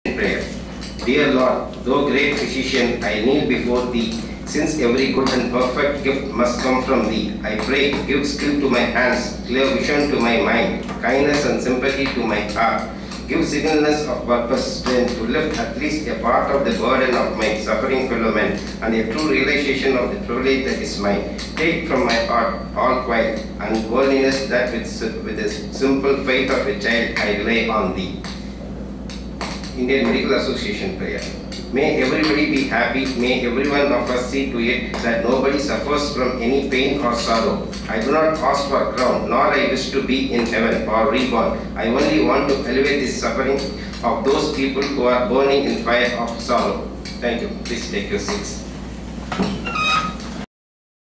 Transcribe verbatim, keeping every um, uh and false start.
Prayer. Dear Lord, thou great physician, I kneel before thee, since every good and perfect gift must come from thee. I pray, give skill to my hands, clear vision to my mind, kindness and sympathy to my heart. Give singleness of purpose, strength to lift at least a part of the burden of my suffering fellow men, and a true realization of the privilege that is mine. Take from my heart all quiet and holiness that with, with the simple faith of a child I rely on thee. Indian Medical Association prayer. May everybody be happy. May every one of us see to it that nobody suffers from any pain or sorrow. I do not ask for crown, nor I wish to be in heaven or reborn. I only want to elevate the suffering of those people who are burning in fire of sorrow. Thank you. Please take your seats.